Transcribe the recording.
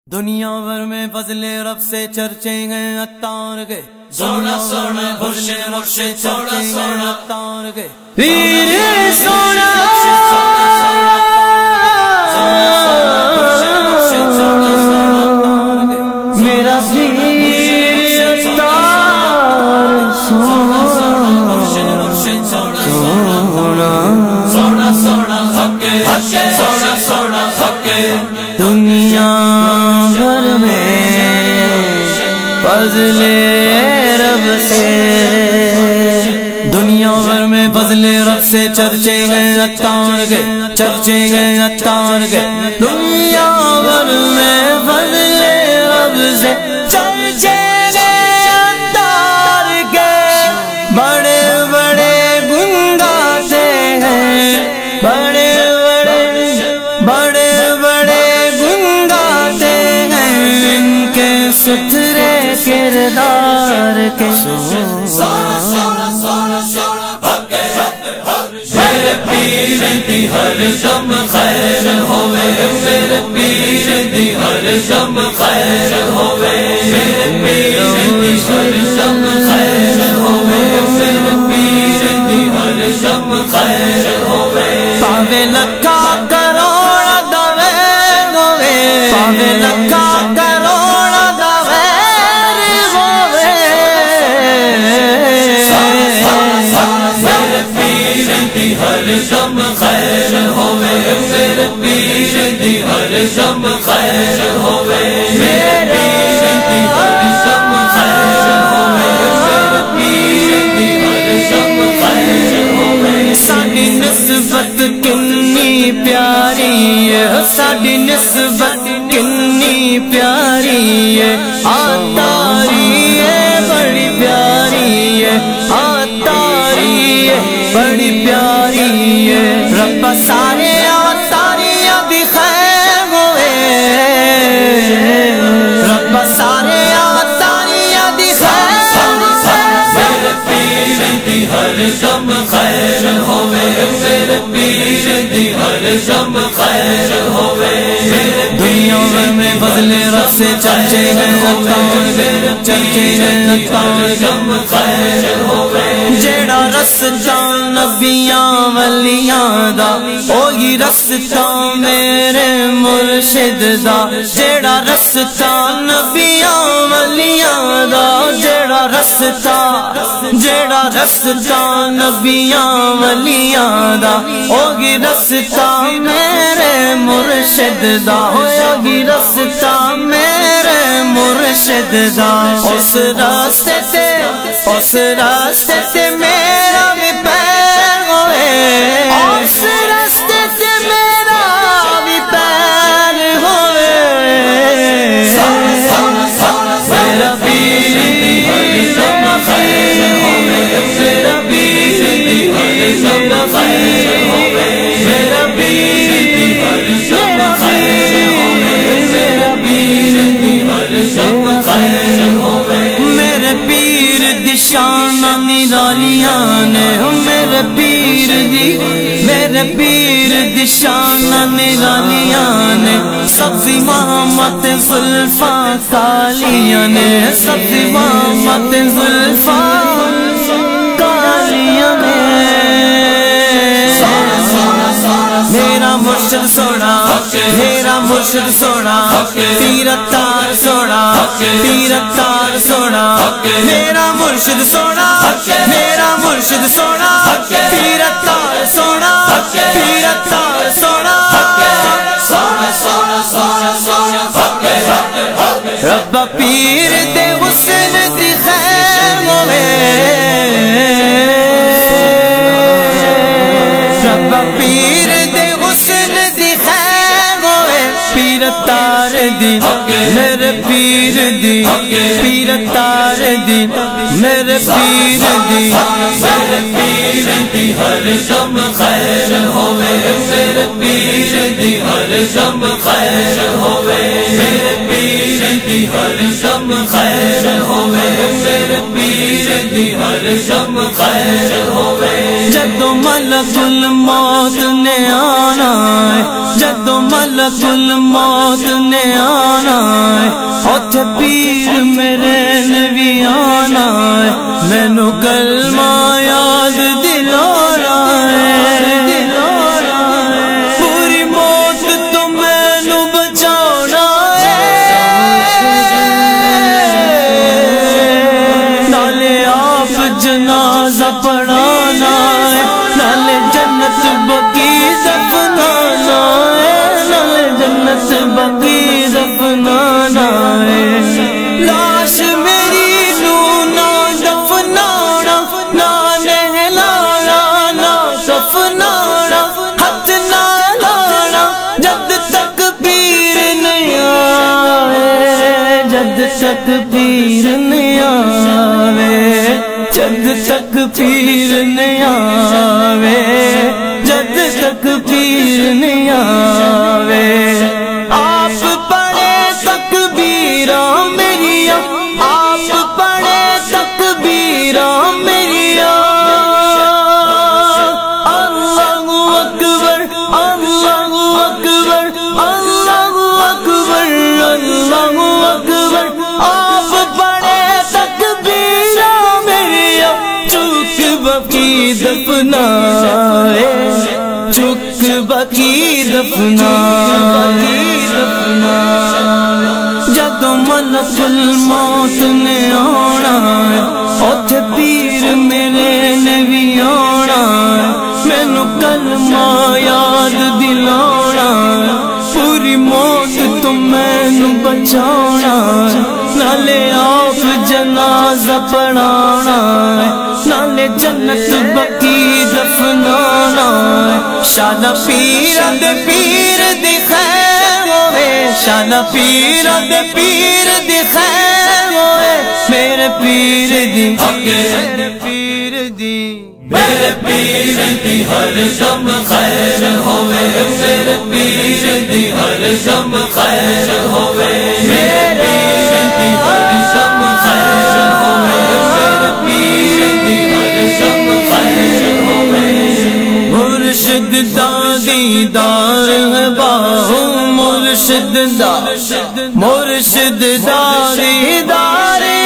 دنیا بھر میں فضل رب سے چرچے گئے اتار کے سونا سونا فضل رب سے چرچے گئے اتار کے ویر سونا میرا ویر اتار سونا سونا سونا حق سونا سونا حق دنیا بھر میں فضل رب سے دنیا بھر میں فضل رب سے چرچے گئے اتار کے چرچے گئے اتار کے دنیا بھر میں فضل رب سے چرچے گئے اتار کے بڑے بڑے گنگاتے ہیں بڑے ستھرے کردار کے میرے پیر دی ہر دم خیر ہوے میرے پیر دی ہر دم خیر ہوے میرے پیر دی ہر دم خیر ہوے میرے پیر دی ہر دم خیر ہوے پاوے لکھا کروڑ دوے ہوے پاوے لکھا ہر دم خیر ہوے میرے پیر دی ہر دم خیر ہوے میرے پیر دی ہر دم خیر ہوے میرے پیر دی ہر دم خیر ہوے ساڈی نسبت کنی پیاری ہے ساڈی نسبت کنی پیاری ہے آتاری ہے بڑی پیاری ہے آتاری ہے بڑی پیاری ہے رب سارے آتاریاں بھی خیر ہوئے رب سارے آتاریاں بھی خیر میرے پیر دی ہر دم خیر ہوئے میرے پیر دی ہر دم خیر ہوئے دنیا بھر میں فضل رب سے چرچے گئے اتار کے چرچے گئے اتار دم خیر ہوئے جیڑا رستہ نبیاں ولیاں دا اوہی رستہ میرے مرشد دا جیڑا رستہ نبیاں ولیاں دا جیڑا رستہ نبیاں ولیاں دا اوہی رستہ میرے مرشد دا اوہی رستہ میرے مرشد دا اس راستے سے میرا بھی پیر ہوئے اس راستے سے میرا بھی پیر ہوئے میرا پیر میرا خیر ہوئے میرا پیر میرا خیر ہوئے میرا پیر میرا خیر ہوئے میرا پیر میرا خیر ہوئے میرے پیر دی شان نرالیاں نے میرے پیر دی شان نرالیاں نے سبزی محمد زلفاں کالیاں نے سبزی محمد زلفاں کالیاں نے میرا مرشد سونا میرا مرشد سونا پیر اتار سونا پیر اتار سونا میرا مرشد سونا میرا مرشد سونا پیر اتار سونا پیر اتار سونا سونا سونا سونا سونا رب پیر دے حسن دی خیر ہوئے رب پیر دے حسن دی خیر ہوئے پیر تار دی میرے پیر دی پیر تار دی میرے پیر دی میرے پیر دی ہر دم خیر ہوئے میرے پیر دی ہر دم خیر ہوئے میرے پیر دی ہر دم خیر ہوئے میرے پیر دی ہر دم خیر ہوئے جدو ملک الموت نے آنا ہے جدو ملک الموت نے آنا جد تک پیر نہیں آوے، جد تک پیر نہیں آوے، جد تک پیر نہیں آوے۔ آپ پڑھے تکبیراں میریاں، آپ پڑھے تکبیراں میریاں، اللہ اکبر اللہ اکبر اللہ اکبر اللہ اکبر۔ آپ پڑھے تکبیراں میریاں، چک بکی دفنائے، چک بکی دفنائے۔ جد ملک الموت نے آنا ہے، اوتھے پیر میرے نے بھی آنا ہے، مینوں کلمہ یاد دلانا ہے، پوری موت تو مینوں بچانا ہے، نالے آپ جنازہ پڑھانا ہے، نالے جنت بقی دفنانا ہے۔ شانہ پیر دے پیر دی خیر ہوئے، شانہ پیر دے پیر دی خیر ہوئے، میرے پیر دی میرے پیر دی میرے پیر دی ہر دم خیر ہوئے، میرے پیر دی ہر دم خیر ہوئے، میرے پیر دی ہر دم خیر ہوئے، میرے پیر دی ہر دم خیر ہوئے۔ مرشد دا دیدار ہے باہو، مرشد دا دیدار